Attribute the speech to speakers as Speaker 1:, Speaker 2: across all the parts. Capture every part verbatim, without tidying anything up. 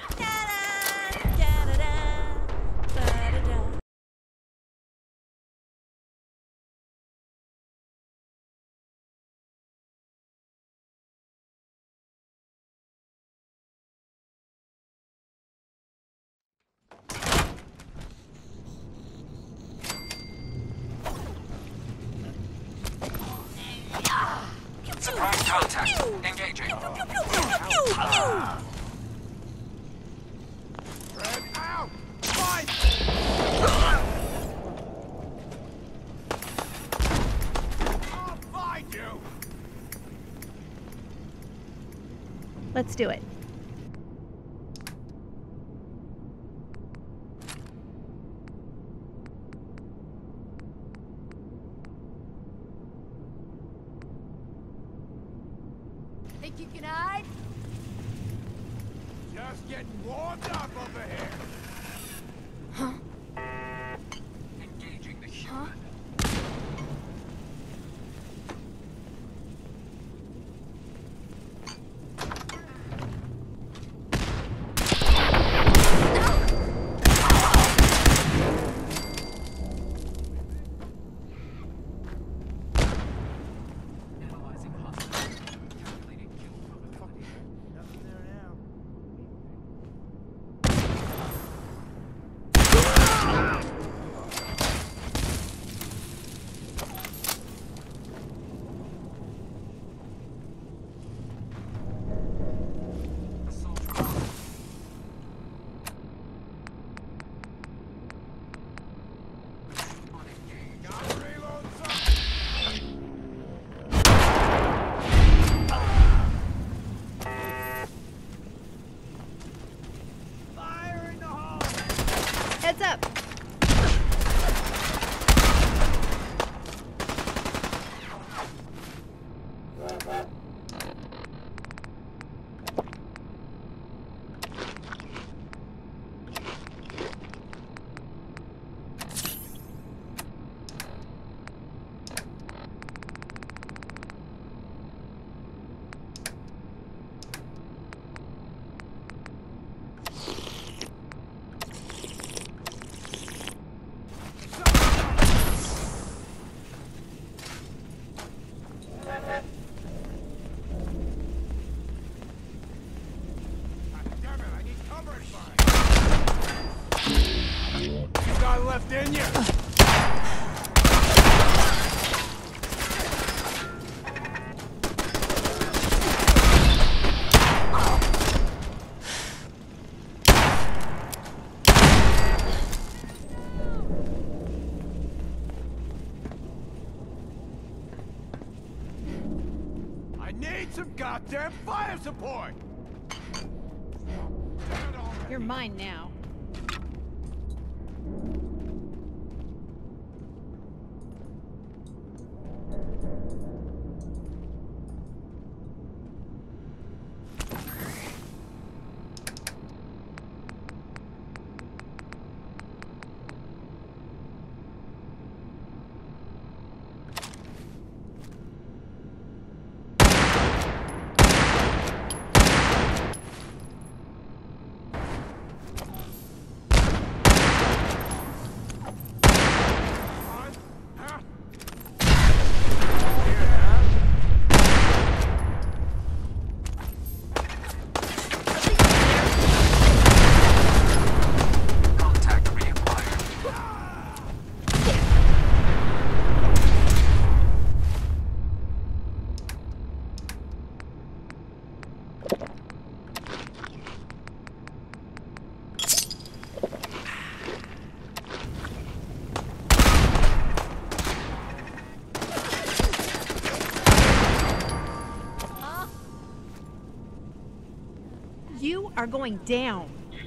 Speaker 1: Surprise contact. Engaging.
Speaker 2: Red out! Fight! I'll find you!
Speaker 3: Let's do it.
Speaker 4: Think you can hide?
Speaker 2: Just getting warmed up over here.
Speaker 4: Huh?
Speaker 1: Engaging the human. Analyzing hostile. Calculating kill probability.
Speaker 2: Nothing there now.
Speaker 1: Assault rifle. Unengaged.
Speaker 2: Gotta reload something. Fire in the hole!
Speaker 3: Heads up.
Speaker 2: Damn it, I need covering fire. You got it left in you? I need some goddamn fire support! Damn it already.
Speaker 3: You're mine now.
Speaker 2: On. Huh?
Speaker 1: Contact reacquired.
Speaker 3: You are going down.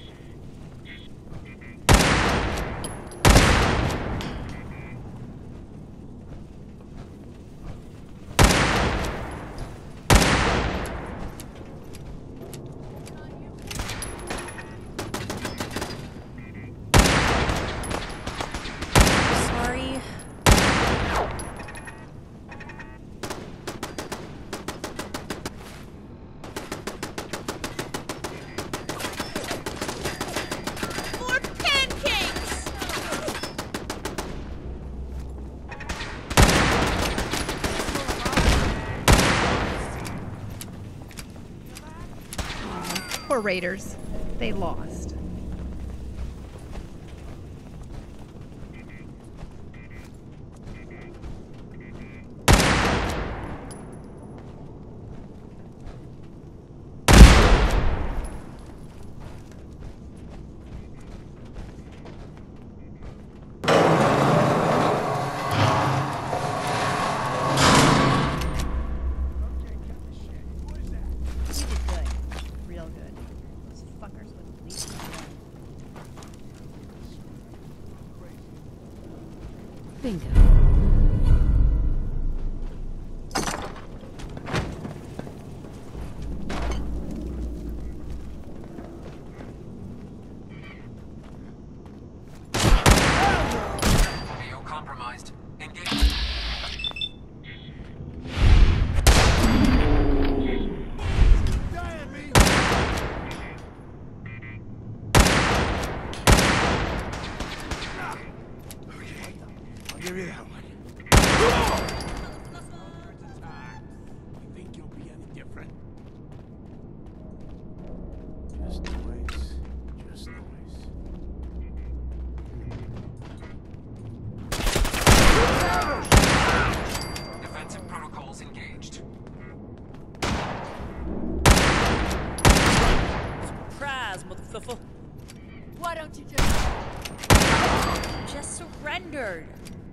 Speaker 4: Sorry.
Speaker 3: Poor Raiders. They lost. You did good. Real good. Those fuckers wouldn't leave you alone.
Speaker 5: Bingo.
Speaker 1: A O compromised. Engage.
Speaker 2: Die on me! Okay, I'll give you that one. Hundreds of times. You think you'll be any different? Just noise. Just noise.
Speaker 1: Defensive protocols engaged.
Speaker 5: Surprise, motherfucker.
Speaker 4: Why don't you just...
Speaker 5: Just surrendered.